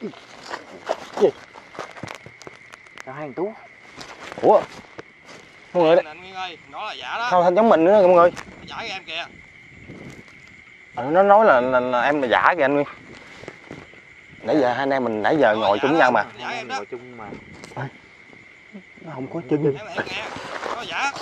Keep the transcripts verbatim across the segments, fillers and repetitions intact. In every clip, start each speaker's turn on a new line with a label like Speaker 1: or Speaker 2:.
Speaker 1: Gì? Sao hai thằng Tú?
Speaker 2: Ủa? Mọi người
Speaker 3: anh Nguyên ơi, nó là giả đó.
Speaker 2: sao thành giống mình nữa mọi người?
Speaker 3: Giả cái em kìa.
Speaker 2: Ừ, nó nói là, là, là em là giả kìa anh Nguyên. Nãy giờ hai anh em mình nãy giờ
Speaker 3: Nó
Speaker 2: ngồi chung với
Speaker 3: đó,
Speaker 2: nhau mà.
Speaker 3: Giả em đó.
Speaker 1: Ngồi chung mà.
Speaker 2: Nó không có chân.
Speaker 3: Em em nghe. Nó giả.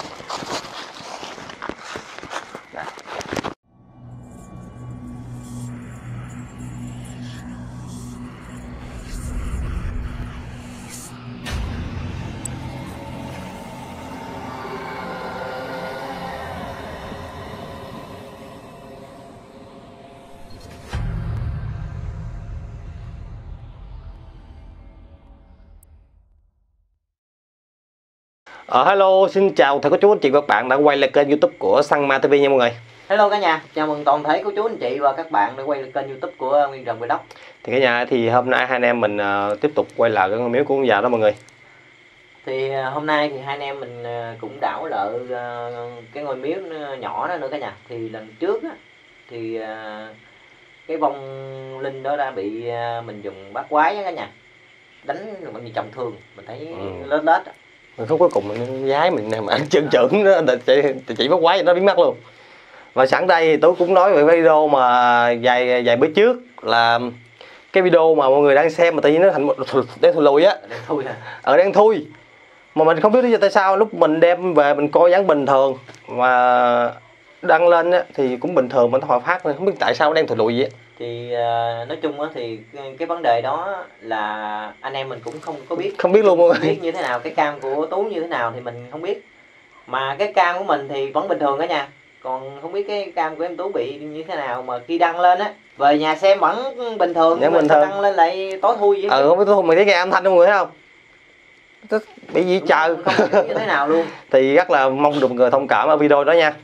Speaker 2: Ờ, hello, xin chào thầy cô chú anh chị và các bạn đã quay lại kênh YouTube của Săn Ma ti vi nha mọi người.
Speaker 1: Hello cả nhà, chào mừng toàn thể cô chú anh chị và các bạn đã quay lại kênh YouTube của Nguyên Trần Vlog.
Speaker 2: Thì cả nhà thì hôm nay hai anh em mình uh, tiếp tục quay lại cái ngôi miếu của ông già đó mọi người.
Speaker 1: Thì uh, hôm nay thì hai anh em mình uh, cũng đảo lợi uh, cái ngôi miếu nhỏ đó nữa cả nhà. Thì lần trước á, thì uh, cái vong linh đó đã bị uh, mình dùng bát quái á cả nhà, đánh bằng gì trọng thương, mình thấy ừ. lết lết á.
Speaker 2: Mình không cuối cùng mình gái mình này mà anh trơn trưởng đó chỉ, chỉ bắt quái nó biến mất luôn. Và sẵn đây thì tôi cũng nói về video mà vài vài bữa trước là cái video mà mọi người đang xem mà tự nhiên nó thành một đang thui lùi á,
Speaker 1: đang thui à?
Speaker 2: Ở đang thui mà mình không biết lý do tại sao lúc mình đem về mình coi vẫn bình thường mà đăng lên á thì cũng bình thường, mình thoại phát không biết tại sao đang thui lùi vậy.
Speaker 1: Thì uh, nói chung á thì cái vấn đề đó là anh em mình cũng không có biết
Speaker 2: không biết luôn mọi người,
Speaker 1: biết như thế nào, cái cam của Tú như thế nào thì mình không biết, mà cái cam của mình thì vẫn bình thường đó nha, còn không biết cái cam của em Tú bị như thế nào mà khi đăng lên á về nhà xem vẫn bình thường, nhưng mà đăng lên lại tối thui vậy.
Speaker 2: Ừ, không biết tối thui, mình thấy nghe âm thanh không mọi người thấy không, bị gì trời
Speaker 1: không biết như thế nào luôn.
Speaker 2: Thì rất là mong được mọi người thông cảm ở video đó nha.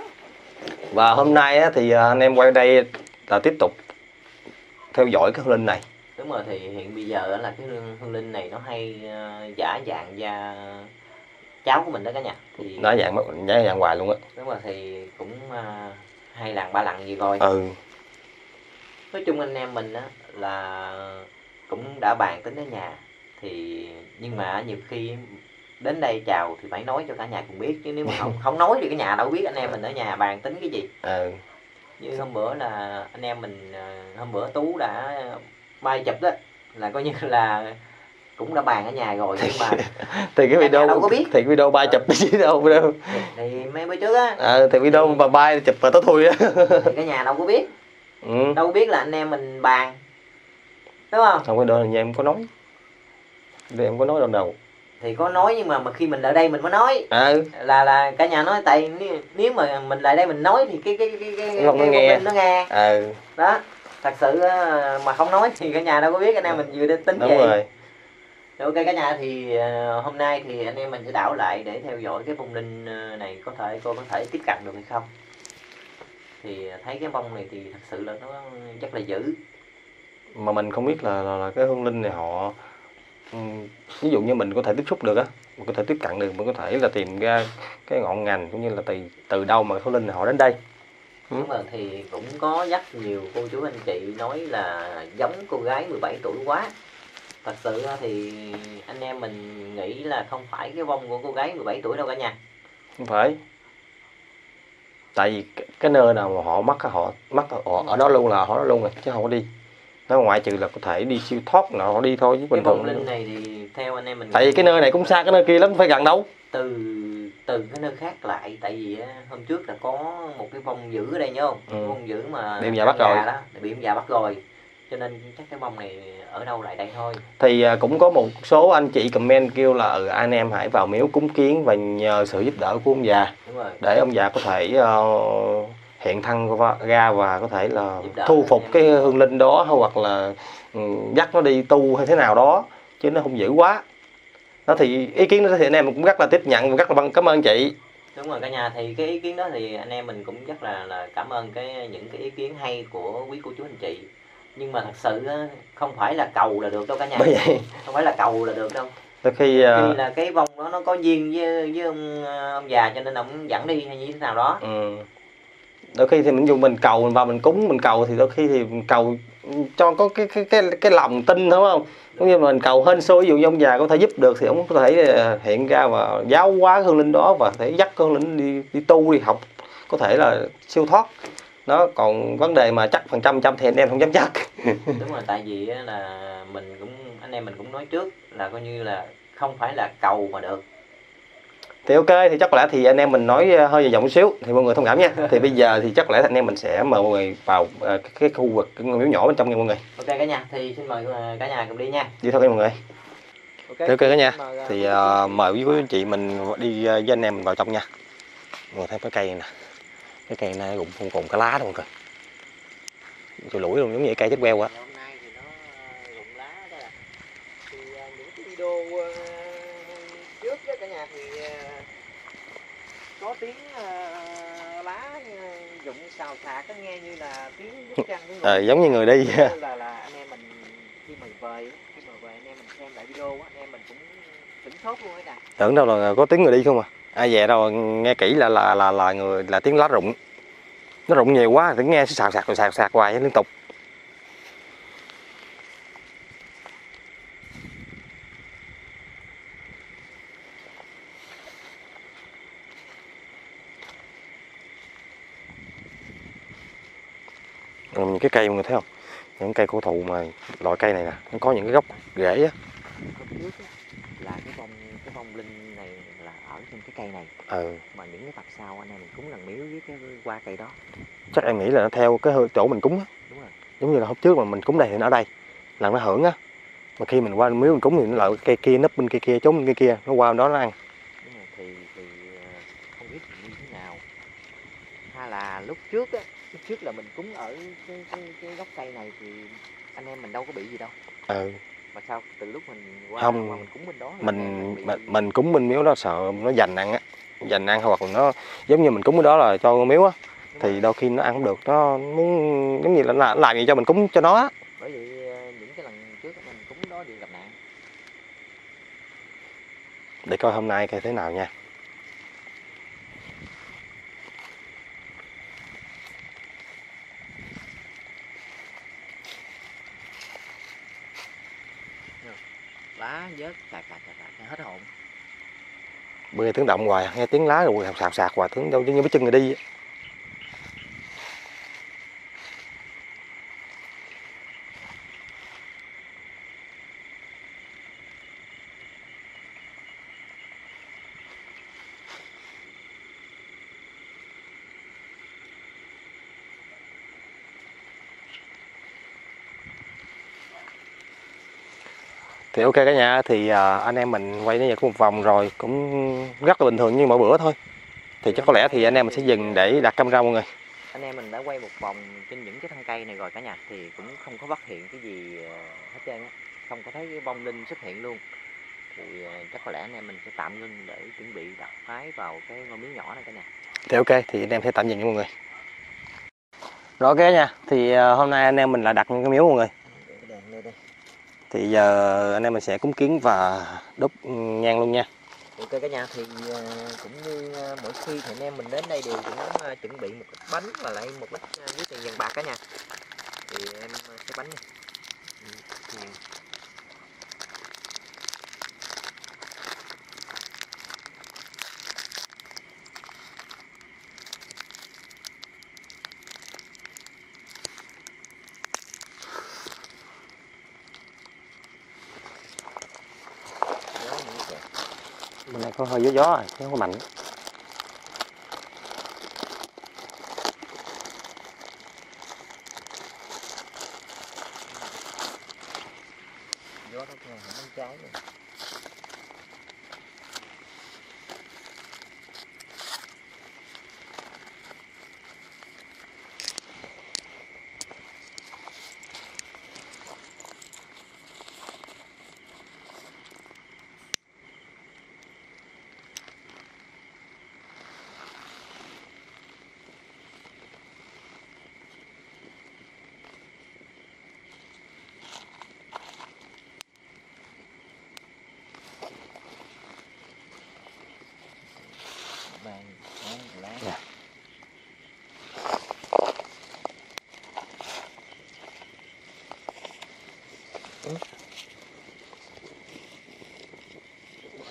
Speaker 2: Và hôm nay á, thì anh em quay đây là tiếp tục theo dõi cái hương linh này.
Speaker 1: Đúng rồi, thì hiện bây giờ là cái hương linh này nó hay uh, giả dạng da cháu của mình đó cả nhà, thì
Speaker 2: nó dạng giả dạng hoài luôn á.
Speaker 1: Đúng rồi, thì cũng uh, hai lần ba lần gì rồi.
Speaker 2: Ừ.
Speaker 1: Nói chung anh em mình á là cũng đã bàn tính ở nhà, thì nhưng mà nhiều khi đến đây chào thì phải nói cho cả nhà cùng biết, chứ nếu mà không không nói thì cả nhà đâu biết anh em mình ở nhà bàn tính cái gì.
Speaker 2: Ừ.
Speaker 1: Như hôm bữa là anh em mình, hôm bữa Tú đã bay chụp đó, là coi như là cũng đã bàn ở nhà rồi, nhưng mà
Speaker 2: thì cái video
Speaker 1: đâu có biết,
Speaker 2: thì video bay chụp cái gì đâu đâu.
Speaker 1: Thì, thì mấy bữa trước á,
Speaker 2: à, thì video mà bay chụp và tối thui á.
Speaker 1: Thì cả nhà đâu có biết,
Speaker 2: ừ.
Speaker 1: đâu có biết là anh em mình bàn, đúng không?
Speaker 2: Không, cái đó là nhà em có nói, để em có nói đâu đâu.
Speaker 1: Thì có nói, nhưng mà mà khi mình ở đây mình mới nói.
Speaker 2: Ừ.
Speaker 1: là là cả nhà nói tại nếu mà mình lại đây mình nói thì cái cái cái cái
Speaker 2: nó,
Speaker 1: cái
Speaker 2: nghe.
Speaker 1: nó nghe.
Speaker 2: Ừ.
Speaker 1: Đó, thật sự mà không nói thì cả nhà đâu có biết anh em mình vừa đến tính
Speaker 2: đúng
Speaker 1: gì.
Speaker 2: Rồi.
Speaker 1: Ok cả nhà, thì uh, hôm nay thì anh em mình sẽ đảo lại để theo dõi cái vong linh này, có thể cô có thể tiếp cận được hay không. Thì thấy cái vong này thì thật sự là nó rất là dữ,
Speaker 2: mà mình không biết là, là, là cái hương linh này họ um, ví dụ như mình có thể tiếp xúc được á, mình có thể tiếp cận được, mình có thể là tìm ra cái ngọn ngành cũng như là từ từ đâu mà hương linh này họ đến đây.
Speaker 1: Đúng rồi, thì cũng có rất nhiều cô chú anh chị nói là giống cô gái mười bảy tuổi quá. Thật sự thì anh em mình nghĩ là không phải cái vong của cô gái mười bảy tuổi đâu cả nhà.
Speaker 2: Không phải. Tại vì cái nơi nào mà họ mắc họ mắc họ ở đó luôn là họ đó luôn rồi, chứ không có đi. Nó ngoại trừ là có thể đi siêu thoát là họ đi thôi, chứ bình thường.
Speaker 1: Cái vong linh này thì theo anh em mình.
Speaker 2: Tại vì cái nơi này cũng xa cái nơi kia lắm, phải gần đâu.
Speaker 1: Từ từ cái nơi khác lại, tại vì hôm trước là có một cái vong dữ ở đây nhớ không?
Speaker 2: Ừ.
Speaker 1: Vong dữ mà
Speaker 2: bị ông già bắt rồi.
Speaker 1: Đó, bị ông già bắt rồi. Cho nên chắc cái vong này ở đâu lại đây thôi.
Speaker 2: Thì cũng có một số anh chị comment kêu là ừ, anh em hãy vào miếu cúng kiến và nhờ sự giúp đỡ của ông già.
Speaker 1: Đúng rồi.
Speaker 2: Để ông già có thể uh, hiện thân ra và có thể là thu phục cái hương linh đó, hoặc là um, dắt nó đi tu hay thế nào đó, chứ nó không dữ quá. Đó thì ý kiến đó thì anh em cũng rất là tiếp nhận và rất là cảm ơn chị.
Speaker 1: Đúng rồi cả nhà, thì cái ý kiến đó thì anh em mình cũng rất là, là cảm ơn cái những cái ý kiến hay của quý cô chú anh chị. Nhưng mà thật sự không phải là cầu là được đâu cả nhà.
Speaker 2: Bởi vậy
Speaker 1: không phải là cầu là được đâu.
Speaker 2: Từ khi,
Speaker 1: uh... khi là cái vong đó nó có duyên với với ông, ông già, cho nên ông dẫn đi hay như thế nào đó.
Speaker 2: Ừ. Đôi khi thì mình dùng mình cầu mình vào mình cúng mình cầu thì đôi khi thì mình cầu cho có cái cái cái cái lòng tin đúng không? Cũng như mình cầu hên xui, ví dụ như ông già có thể giúp được thì ông có thể hiện ra và giáo hóa hương linh đó và thể dắt hương linh đi đi tu đi học, có thể là siêu thoát. Đó, còn vấn đề mà chắc phần trăm trăm thì anh em không dám chắc.
Speaker 1: Đúng rồi, tại vì là mình cũng anh em mình cũng nói trước là coi như là không phải là cầu mà được.
Speaker 2: Thì ok, thì chắc có lẽ thì anh em mình nói hơi dài dòng một xíu thì mọi người thông cảm nha. Thì bây giờ thì chắc có lẽ anh em mình sẽ mời mọi người vào cái khu vực cái ngôi miếu nhỏ bên trong nha mọi người.
Speaker 1: Ok cả nhà, thì xin mời cả nhà cùng đi nha.
Speaker 2: Đi thôi mọi người.
Speaker 1: Ok,
Speaker 2: ok cả nhà. Thì uh, mời quý quý anh chị mình đi với anh em mình vào trong nha. Mọi người thấy cái cây này nè. Cái cây này rụng cùng cùng cái lá đó mọi người. Trời lủi luôn giống như cây chết queo á.
Speaker 1: Hôm nay thì nó rụng lá đó là. Thì những cái video trước đó cả nhà thì có tiếng lá rụng xào xạc, có nghe như là tiếng bước chân của người.
Speaker 2: Ờ, giống như người đi.
Speaker 1: là là anh em mình khi mà về khi mà về anh em mình xem lại video á, anh em mình cũng sửng sốt luôn ấy cả.
Speaker 2: Tưởng đâu là có tiếng người đi không à. Ai về đâu nghe kỹ là là là là người là tiếng lá rụng. Nó rụng nhiều quá thì nghe xào xạc rồi xào xạc hoài liên tục. Những cái cây mọi người thấy không? Những cây cổ thụ mà loại cây này nè, nó có những cái gốc rễ á.
Speaker 1: Trước á, là cái vong cái vong linh này là ở trên cái cây này.
Speaker 2: Ừ.
Speaker 1: Mà những cái tập sau anh em mình cúng lần miếu với cái qua cây đó.
Speaker 2: Chắc em nghĩ là nó theo cái chỗ mình cúng á.
Speaker 1: Đúng rồi. Giống
Speaker 2: như là hôm trước mà mình cúng đây thì nó ở đây, là nó hưởng á. Mà khi mình qua miếu mình cúng thì nó lại cây kia nấp bên cây kia trốn bên cây kia, nó qua bên đó nó ăn.
Speaker 1: Đúng rồi, thì thì không biết như thế nào. Hay là lúc trước á, lúc trước là mình cúng ở cái, cái, cái gốc cây này thì anh em mình đâu có bị gì đâu.
Speaker 2: Ừ.
Speaker 1: Mà sao từ lúc mình qua,
Speaker 2: không,
Speaker 1: qua mình cúng bên đó
Speaker 2: mình
Speaker 1: mình,
Speaker 2: bị... mình mình cúng bên miếu đó sợ nó giành ăn á, giành ăn hoặc là nó giống như mình cúng cái đó là cho miếu á, thì đôi khi nó ăn không được, nó muốn giống như là làm, làm gì cho mình cúng cho nó á.
Speaker 1: Bởi vậy những cái lần trước mình cúng đó đều gặp nạn.
Speaker 2: Để coi hôm nay coi thế nào nha.
Speaker 1: Lá vớt cà cà cà cà hết hồn.
Speaker 2: Bữa nghe tiếng động hoài, nghe tiếng lá rồi sạc sạc sạc hoài, tiếng đâu như mấy chân người đi. Thì ok cả nhà, thì à, anh em mình quay đến giờ có một vòng rồi, cũng rất là bình thường như mỗi bữa thôi. Thì chắc có lẽ thì anh em mình sẽ dừng để đặt camera mọi người.
Speaker 1: Anh em mình đã quay một vòng trên những cái thân cây này rồi cả nhà, thì cũng không có phát hiện cái gì hết trơn á, không có thấy cái vong linh xuất hiện luôn. Thì chắc có lẽ anh em mình sẽ tạm ngưng để chuẩn bị đặt phái vào cái ngôi miếu nhỏ này cả nhà.
Speaker 2: Thì ok, thì anh em sẽ tạm dừng nha mọi người. Rồi ok nha, thì uh, hôm nay anh em mình là đặt những cái miếu mọi người. Thì giờ anh em mình sẽ cúng kiến và đốt nhang luôn nha.
Speaker 1: Ok cả nhà, thì uh, cũng như uh, mỗi khi thì anh em mình đến đây đều cũng uh, chuẩn bị một ít bánh và lại một ít uh, với tiền vàng bạc cả nhà. Thì em uh, sẽ bánh nha. Ừ.
Speaker 2: Bên này có hơi gió gió à, chứ không có mạnh.
Speaker 1: Gió nó không muốn cháy rồi.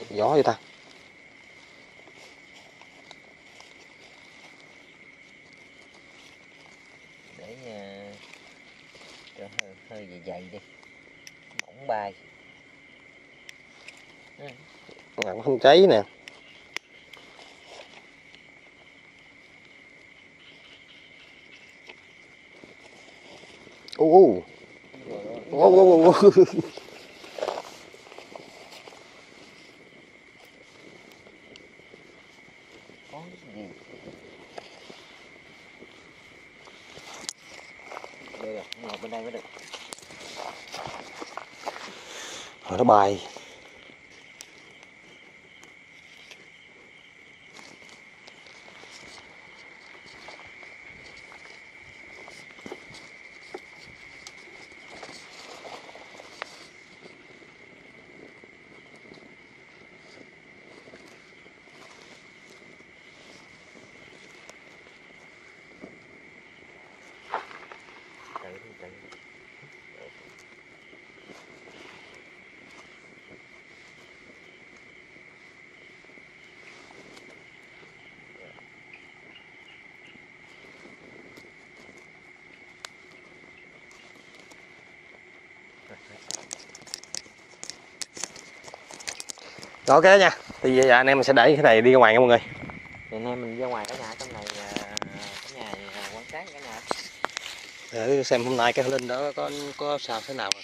Speaker 2: Gió vậy ta.
Speaker 1: Để uh, cho hơi, hơi dày dày đi, mỏng bay. Ừ.
Speaker 2: Làm không cháy nè. Ô ô ô ô.
Speaker 1: Có gì? Đây rồi, ngồi bên đây mới được.
Speaker 2: Rồi nó bay. Rồi ok nha. Thì giờ anh em mình sẽ để cái này đi ra ngoài nha mọi người.
Speaker 1: Thì anh em mình ra ngoài cả nhà, trong này cả nhà quan sát cả nhà.
Speaker 2: Để xem hôm nay cái linh đó có có sao thế nào rồi.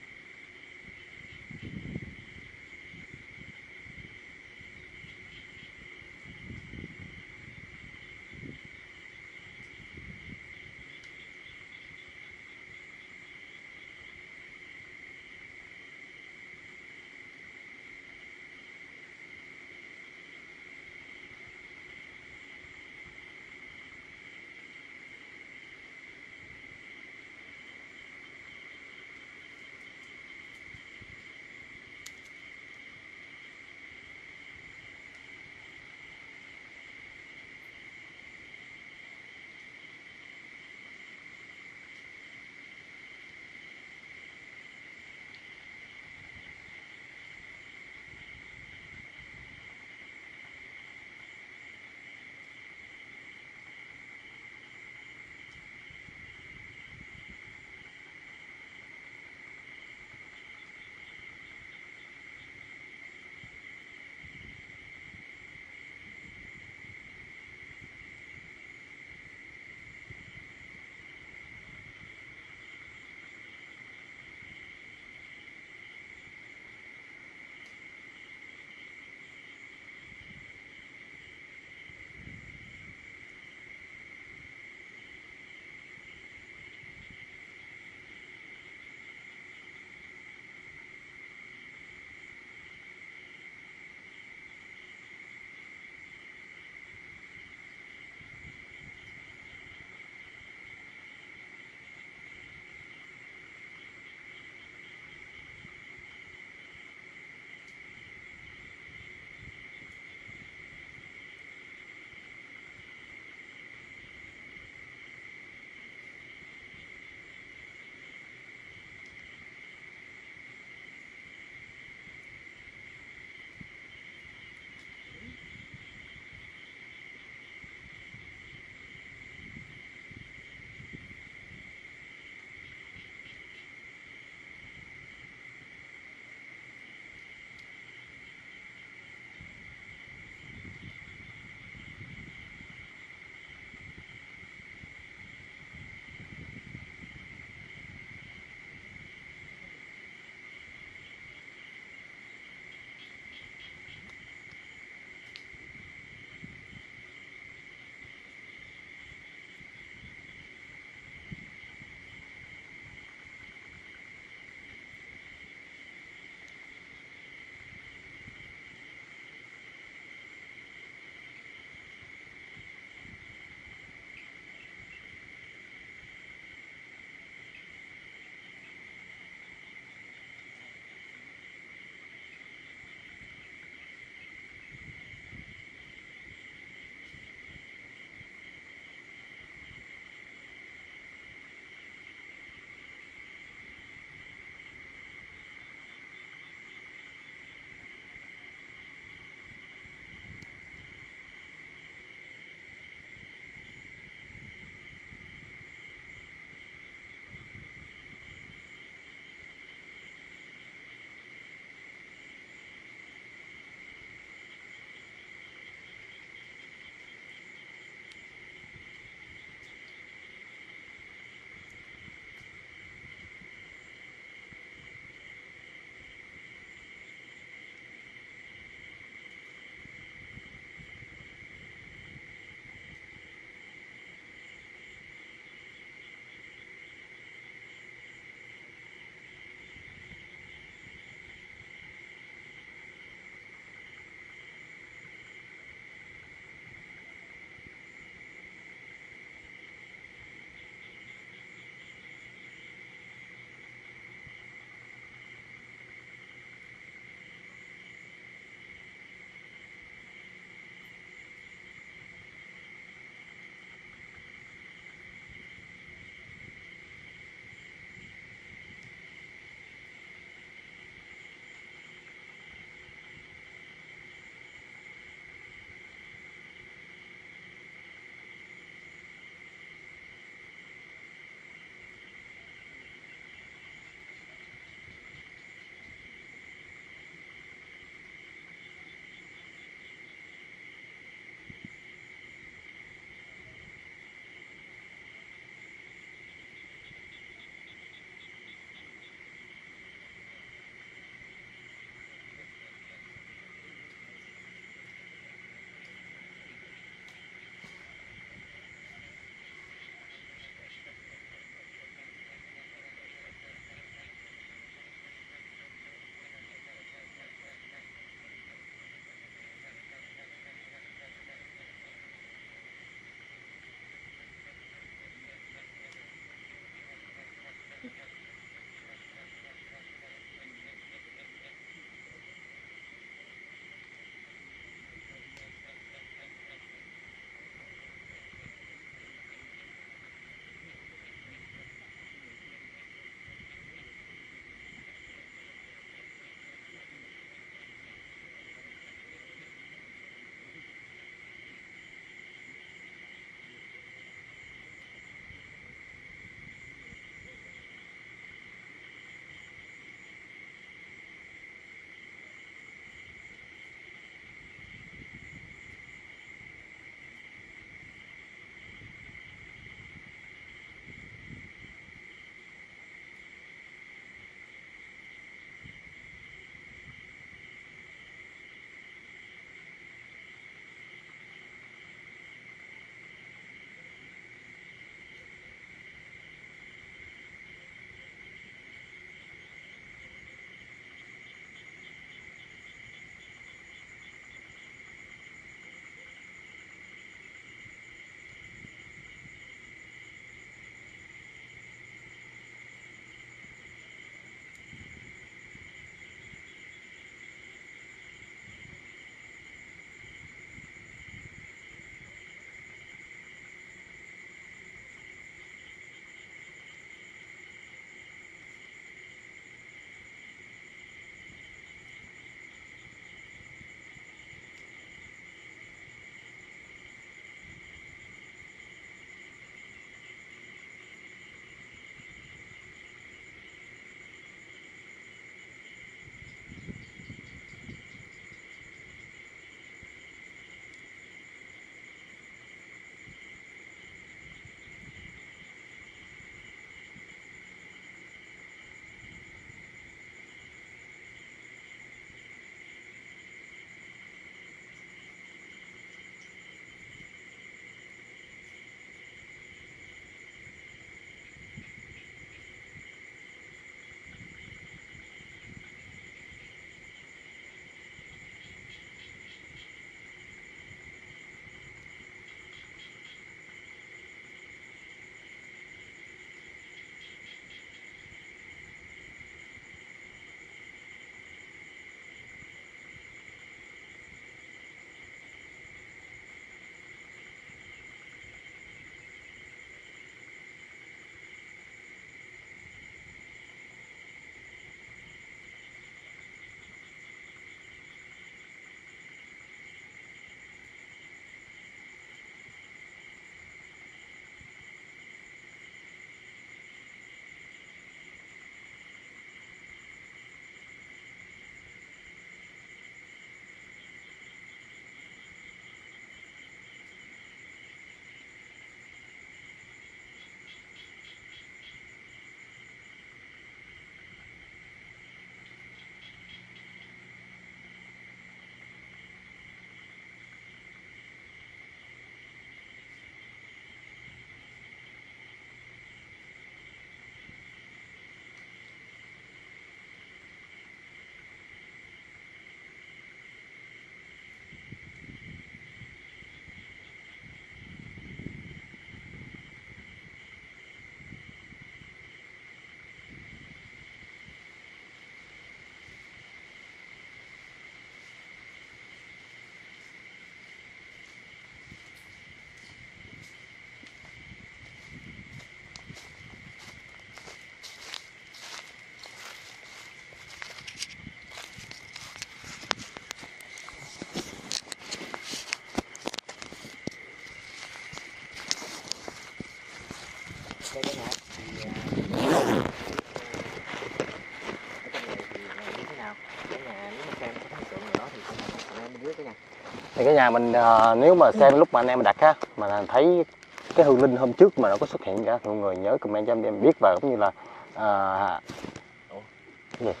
Speaker 2: Thì cái nhà mình à, nếu mà xem lúc mà anh em mình đặt á mà thấy cái hương linh hôm trước mà nó có xuất hiện ra thì mọi người nhớ comment cho em em biết, và cũng như là à, cái gì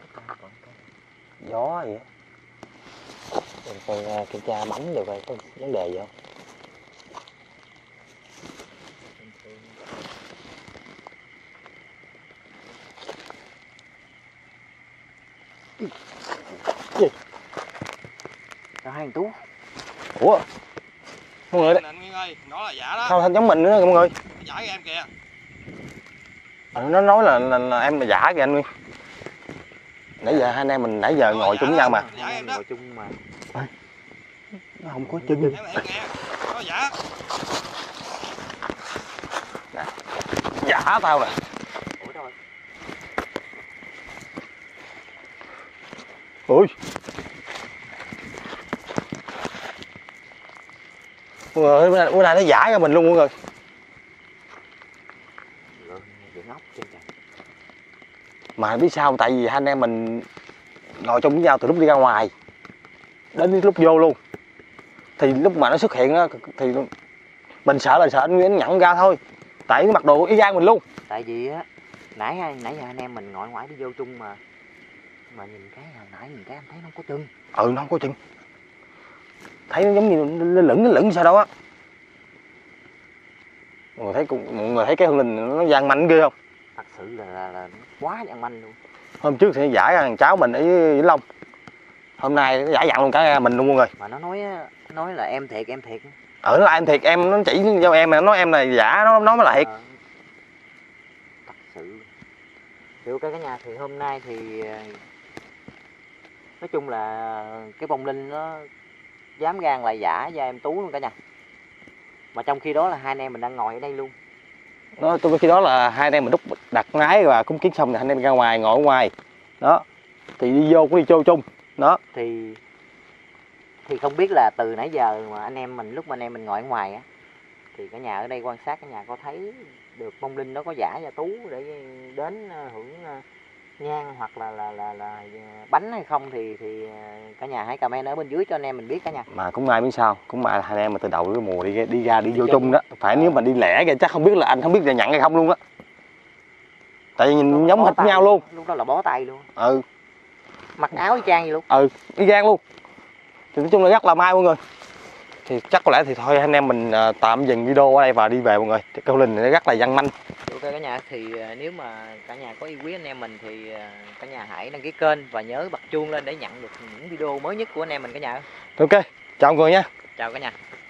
Speaker 2: gió vậy á, mình coi kiểm tra bấm được coi có vấn đề gì không. Gì?
Speaker 1: Sao hai thằng Tú?
Speaker 2: Ủa? Mọi người đấy.
Speaker 3: Anh Nguyên ơi, nó là giả đó.
Speaker 2: Sao thanh giống mình nữa mọi người?
Speaker 3: Giả với em kìa.
Speaker 2: À, nó nói là, là, là em là giả kìa anh Nguyên. Nãy giờ hai anh em mình nãy giờ ngồi chung với nhau mà.
Speaker 3: Giả em đó.
Speaker 1: Ngồi chung mà.
Speaker 2: Nó không có chân.
Speaker 3: Em thiệt nè, nó giả.
Speaker 2: Nè. Giả tao nè.
Speaker 1: Ủa đâu rồi?
Speaker 2: Ui. Mọi người ơi, bữa nay nó giả cho mình luôn mọi người. Mà biết sao không? Tại vì hai anh em mình ngồi chung với nhau từ lúc đi ra ngoài đến lúc vô luôn, thì lúc mà nó xuất hiện á thì mình sợ là sợ anh Nguyễn nhận ra thôi, tại nó mặc đồ y gan mình luôn.
Speaker 1: Tại vì á nãy nãy giờ anh em mình ngồi ngoài đi vô chung mà mà nhìn cái hồi nãy nhìn cái em thấy nó không có chân.
Speaker 2: Ừ, nó không có chân, thấy nó giống như nó lửng nó lửng sao đâu á. Mọi người thấy mọi người thấy cái hương linh nó gian manh ghê không?
Speaker 1: Thật sự là, là, là quá gian manh luôn.
Speaker 2: Hôm trước thì giả ra thằng cháu mình ở Vĩnh Long, hôm nay nó giả dặn luôn cả mình luôn mọi người.
Speaker 1: Mà nó nói nói là em thiệt em thiệt.
Speaker 2: Ừ, nó là em thiệt, em nó chỉ cho em mà nó nói em là giả, nó nói mới là thiệt.
Speaker 1: À, thật sự. Thì ok cả nhà, thì hôm nay thì nói chung là cái bông linh nó dám gan lại giả cho em Tú luôn cả nhà. Mà trong khi đó là hai anh em mình đang ngồi ở đây luôn.
Speaker 2: Nó trong khi đó là hai anh em mình đúc đặt máy và cúng kiến xong thì hai anh em ra ngoài ngồi ở ngoài đó, thì đi vô cũng đi vô chung đó.
Speaker 1: Thì thì không biết là từ nãy giờ mà anh em mình lúc mà anh em mình ngồi ở ngoài á, thì cả nhà ở đây quan sát, cả nhà có thấy được bông linh nó có giả cho Tú để đến hưởng nhang hoặc là là là là bánh hay không, thì thì cả nhà hãy comment ở bên dưới cho anh em mình biết cả nhà.
Speaker 2: Mà cũng ai biết sao, cũng mà hai anh em mà từ đầu cái mùa đi đi ra đi, đi vô chung đó, phải nếu mà đi lẻ kìa chắc không biết là anh không biết là nhận hay không luôn á, tại vì nhìn giống hệt nhau luôn.
Speaker 1: Lúc đó là bó tay luôn.
Speaker 2: Ừ,
Speaker 1: mặc áo y chang gì luôn.
Speaker 2: Ừ, y gan luôn. Thì nói chung là rất là may mọi người. Thì chắc có lẽ thì thôi anh em mình tạm dừng video ở đây và đi về mọi người. Cái câu linh này rất là văn manh.
Speaker 1: Ok cả nhà, thì nếu mà cả nhà có yêu quý anh em mình thì cả nhà hãy đăng ký kênh và nhớ bật chuông lên để nhận được những video mới nhất của anh em mình cả nhà.
Speaker 2: Ok, chào mọi người nha.
Speaker 1: Chào cả nhà.